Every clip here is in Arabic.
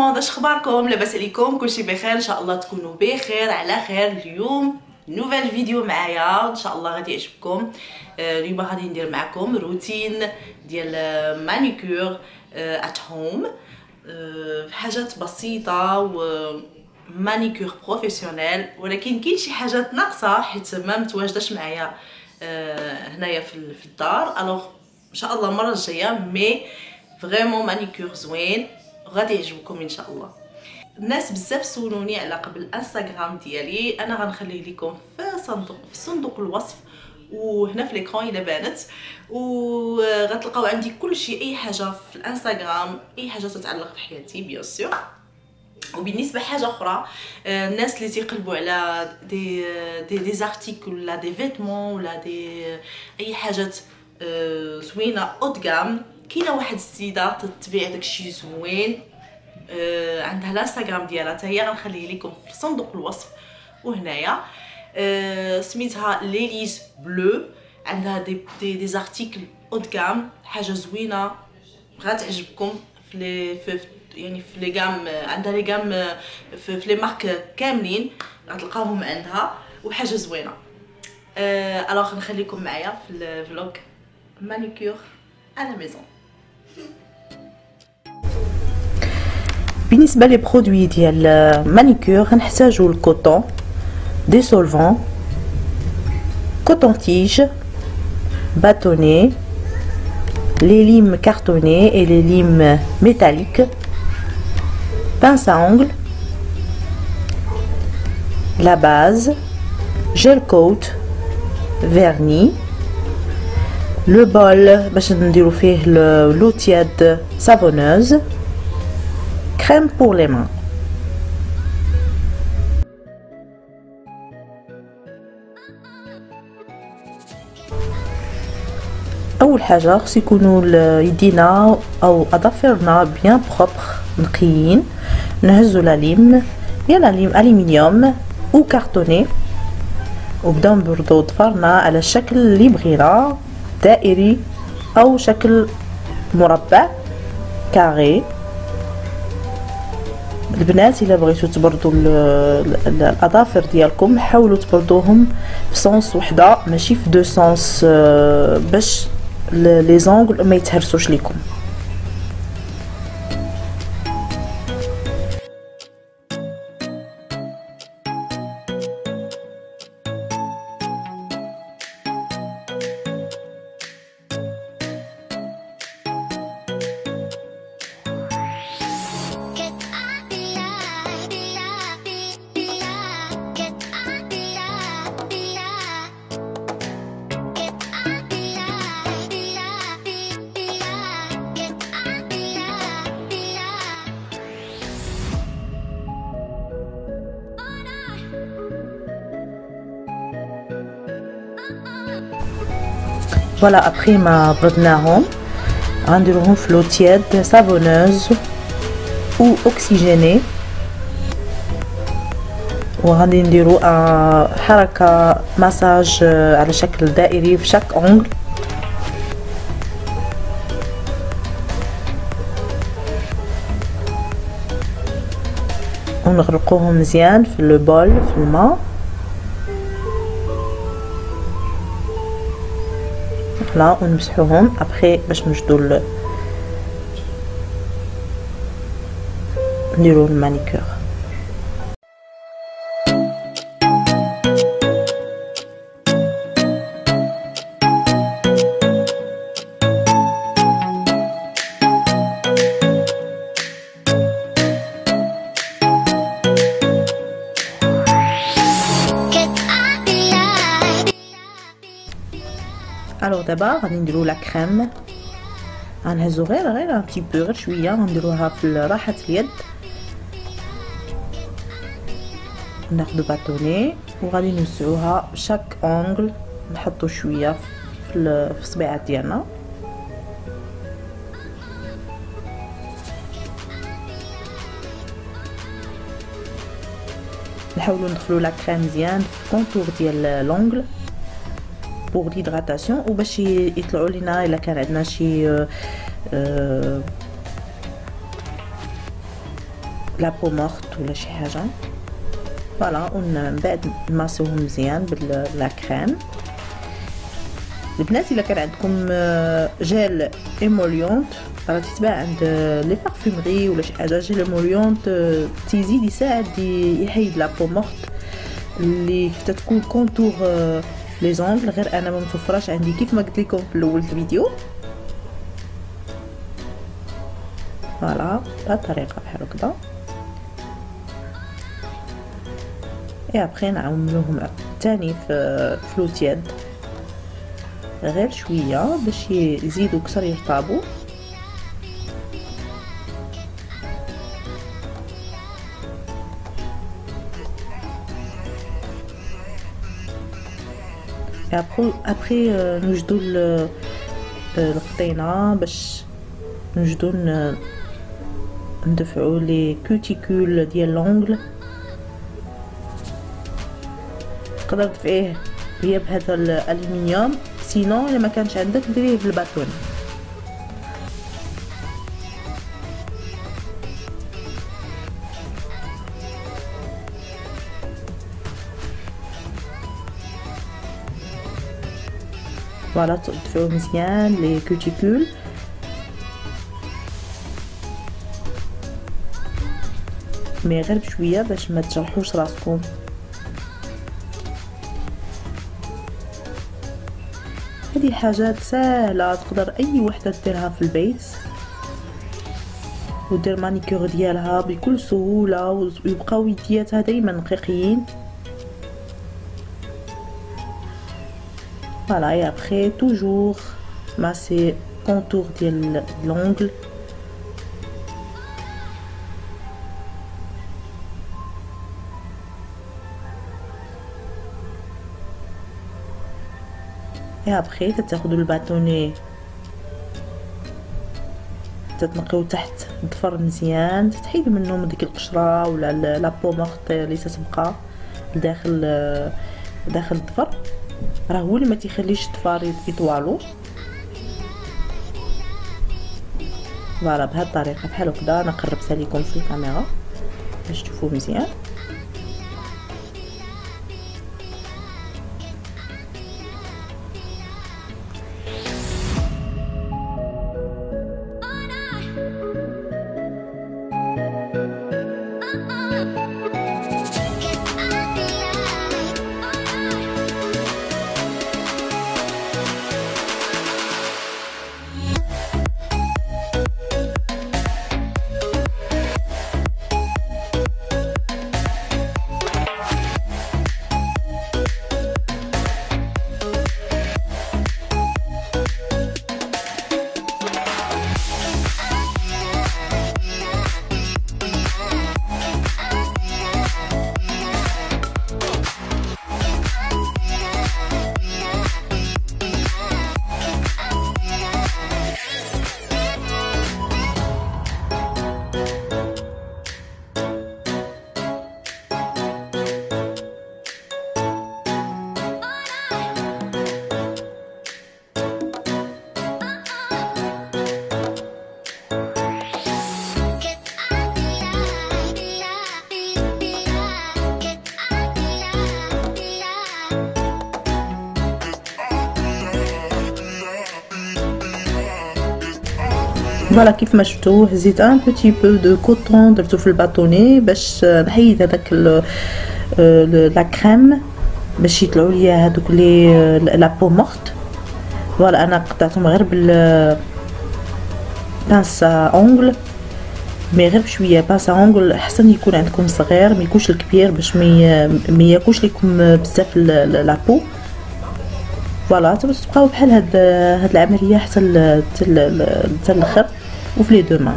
الموند، اش اخباركم؟ لاباس عليكم؟ كلشي بخير؟ ان شاء الله تكونوا بخير على خير. اليوم نوفيل فيديو معايا ان شاء الله غادي يعجبكم. اليوم غادي ندير معكم روتين ديال مانيكور ات هوم، حاجات بسيطه و مانيكور بروفيسيونيل، ولكن كاين شي حاجات ناقصه حيت ما متواجداش معايا هنايا في الدار. الوغ ان شاء الله المره الجايه مي فريمون مانيكور زوين غادي يعجبكم ان شاء الله. الناس بزاف سولوني على قبل الانستغرام ديالي، انا غنخليه لكم في صندوق الوصف وهنا في ليكرون الا بانت، وغتلقاو عندي كل شيء، اي حاجه في الانستغرام، اي حاجه تتعلق بحياتي بيان سور. وبالنسبه حاجه اخرى، الناس اللي تيقلبوا على دي زارتيكل ولا دي فيتمون ولا اي حاجات زوينه اوت غام، كاينه واحد السيده تتبيع داكشي زوين، عندها الانستغرام ديالها حتى هي غنخليه لكم في صندوق الوصف وهنايا. سميتها ليليز بلو، عندها دي زارتيكل اوت غام، حاجه زوينه غتعجبكم يعني في لي غام، عندها لي غام في لي مارك كاملين غتلقاوهم عندها، وحاجه زوينه. الوغ نخليكم معايا في الفلوغ مانيكور على ميزون. بالنسبه لي برودوي ديال مانيكور غنحتاجو الكوطون دي سولفون، كوطون تيج، باتوني، les limes cartonnés et les limes métalliques, pince à ongles, la base, gel coat, vernis, le bol باش نديرو فيه l'eau tiède savonneuse, crème pour les mains. اول حاجه خص يكونوا يدينا او اظافرنا بيان بروبر نقيين. نهزو لا ليم الومنيوم او كارتوني، وبداو نبردو ضفرنا على الشكل اللي بغينا، دائري او شكل مربع كاري. البنات الا بغيتو تبردوا الاظافر ديالكم حاولوا تبردوهم في سونس وحده ماشي في دو سونس، باش لي زونغل ما يتهرسوش ليكم. فوالا ابخي ما بردناهم غنديروهم في لو تياد سافونوز او اوكسيجيني، وغادي نديرو حركه مساج على شكل دائري في شاك اونغل. ونغرقوهم مزيان في لو بول في الماء. لا ونمسحوهم ابخي باش نجدو نديرو المانيكور. الوغ دابا غادي نديرو لا كريم، غنهزو غير ان بتي بو، غير شويه غنديروها في راحه اليد. ناخدو باتوني وغادي نوسعوها شاك اونغل، نحطو شويه في الصبيعات ديالنا. نحاولوا ندخلو لا كريم مزيان في الكونتور ديال لونغل بوغ ليدغاتاسيون، وباش يطلعوا لينا الا كان عندنا شي لابو مورت ولا شي حاجه. فوالا من بعد نماسيوهم مزيان بلا كريم. البنات الا كان عندكم جيل ايموليونت راه تتباع عند لي بارفومري ولا شي حاجه، جيل ايموليونت تيزيد يساعد يحيد لابو مورت اللي تكون كونتور لي زونغل. غير انا ما متوفراش عندي كيف ما قلت لكم في الاول الفيديو. فوالا بهذه الطريقه بحال هكذا. اي ابخي نعملوهم ثاني في فلوت يد غير شويه باش يزيدوا كثر يرطبوا. ابخي نوجدوا القطينه باش نوجدوا ندفعوا لي كوتيكول ديال لونغل. تقدر تدفعيه هي بهذا الالومنيوم، سينو الا ما كانش عندك ديريه بالباتون. فوالا تدفعوا مزيان لي كوتيكول. مي غير بشويه باش ما تجرحوش راسكم. هذه حاجات سهله تقدر اي وحده ديرها في البيت ودير مانيكير ديالها بكل سهوله ويبقاو يدياتها دائما نقيقين. فوالا اي ابخي توجور ماسي كونتور ديال لونغل. اي ابخي تاخذوا الباتوني تتنقيو تحت الضفر مزيان، تحيدوا منهم ديك القشره ولا لابو مورت اللي تتبقى داخل الضفر، راه هو اللي ما تيخليش الضفار يطوالوا. فوالا بهذه الطريقه بحال هكذا. انا قربتها لكم في الكاميرا باش تشوفوا مزيان. فوالا كيف ما شفتوا هزيت ان بوتي بو دو كوطون درتو في الباطوني باش نحيد هذاك لا كريم باش يطلعوا ليا هذوك لي لابو مورت. فوالا انا قطعتهم غير بال بانس اونغل، مي غير بشويه بانس اونغل احسن يكون عندكم صغير ما يكونش الكبير باش ما ياكلش لكم بزاف لابو. فوالا تبقاو بحال هاد العمليه حتى الاخر وفي لي دو مان.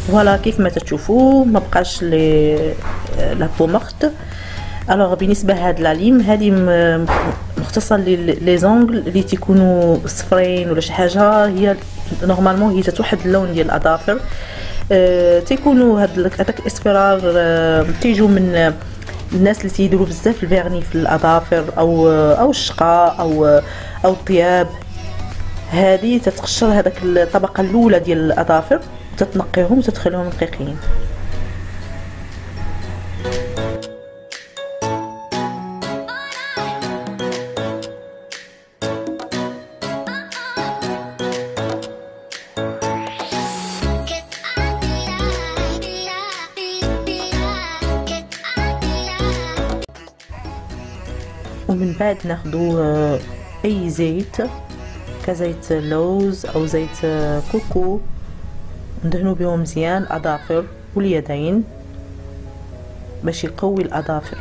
فوالا كيف ما تشوفوا ما بقاش لي لا بو مورت. الوغ بالنسبه لهاد لاليم هذه مختصه لي زونغل اللي تيكونوا صفرين ولا شي حاجه، هي نورمالمون هي توحد اللون ديال الاظافر. تيكونوا هذاك الاصفرار تيجوا من الناس اللي تيديروا بزاف الفيرني في الاظافر او الشقاء او الطياب. هذه تتقشر هذاك الطبقه الاولى ديال الاظافر، تتنقيهم وتتخليهم رقيقين. ومن بعد ناخذ اي زيت كزيت لوز او زيت كوكو، ندهنوا بهم مزيان الاظافر واليدين باش يقوي الاظافر.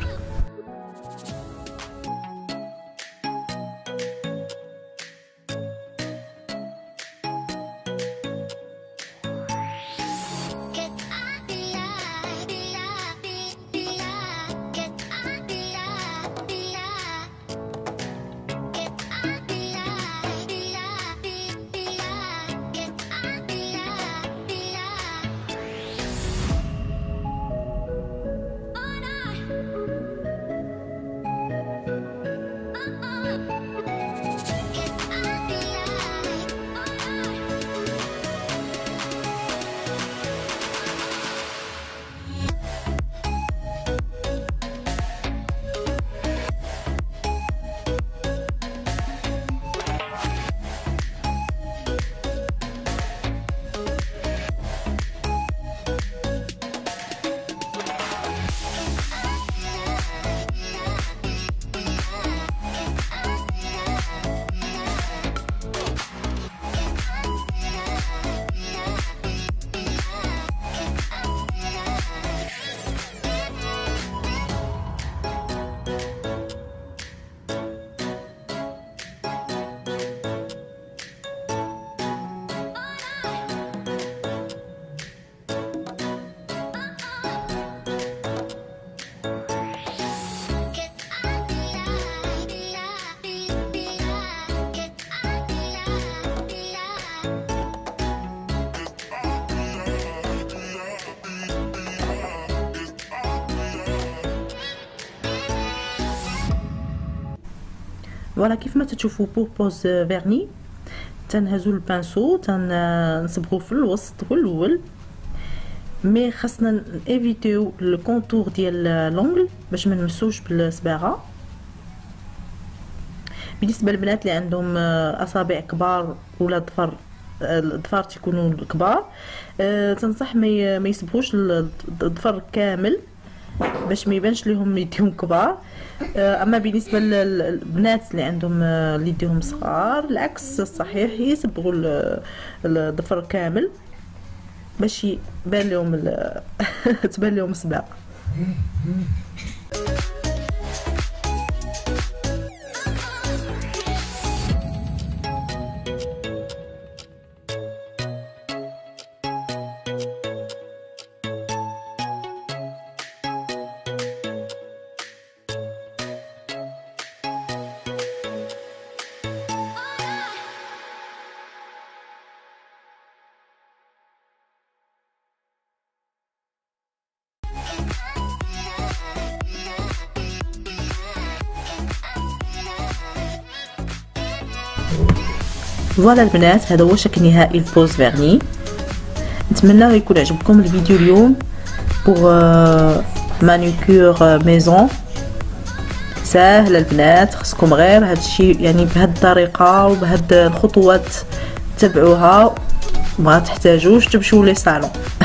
فوالا كيف ما تشوفوا بور بوز فيرني تنهزوا البانسو تنصبغوا في الوسط والاول، مي خاصنا ايفيتيو الكونتور ديال لونغل باش ما نمسوش بالصباغه. بالنسبه للبنات اللي عندهم اصابع كبار ولا الظفار تيكونوا كبار، تنصح ما يصبغوش الظفر كامل باش ما يبانش لهم يديهم كبار. اما بالنسبه للبنات اللي عندهم اللي يديهم صغار العكس الصحيح، يصبغوا الظفر كامل باش يبان لهم تبان لهم الصباغه. فوالا البنات، هذا هو شكل نهائي البوز فيرني. نتمنى يكون عجبكم الفيديو اليوم بوغ مانيكور ميزون ساهل البنات. خصكم غير هادشي يعني بهاد الطريقه وبهاد الخطوات تبعوها، ما تحتاجوش تمشيو لي صالون.